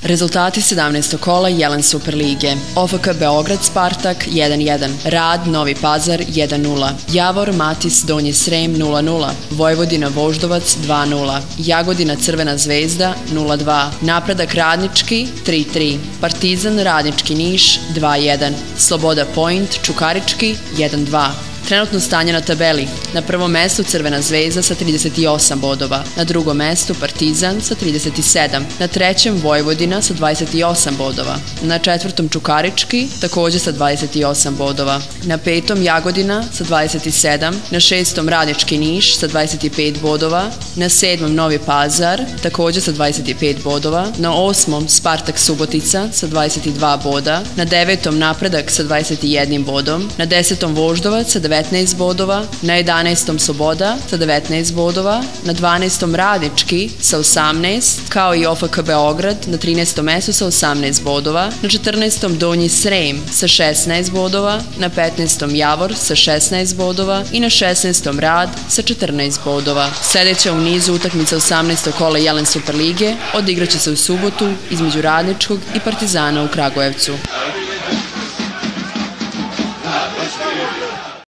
Rezultati 17. kola Jelen Superlige. OFK Beograd Spartak 1-1, Rad Novi Pazar 1-0, Javor Matis Donji Srem 0-0, Vojvodina Voždovac 2-0, Jagodina Crvena zvezda 0-2, Napredak Radnički 3-3, Partizan Radnički Niš 2-1, Sloboda Point Čukarički 1-2. Trenutno stanje na tabeli. Na prvom mestu Crvena zvezda sa 38 bodova, na drugom mestu Partizan sa 37, na trećem Vojvodina sa 28 bodova, na četvrtom Čukarički takođe sa 28 bodova, na petom Jagodina sa 27, na šestom Radnički Niš sa 25 bodova, na sedmom Novi Pazar takođe sa 25 bodova, na osmom Spartak Subotica sa 22 boda, na devetom Napredak sa 21 bodom, na desetom Voždovac sa 19 bodova, na 11. Sloboda sa 19 bodova, na 12. Radnički sa 18, kao i OFK Beograd na 13. mestu sa 18 bodova, na 14. Donji Srem sa 16 bodova, na 15. Javor sa 16 bodova i na 16. Rad sa 14 bodova. Sledeća u nizu utakmica 18. kola Jelen Superlige odigraće se u subotu između Radničkog i Partizana u Kragujevcu.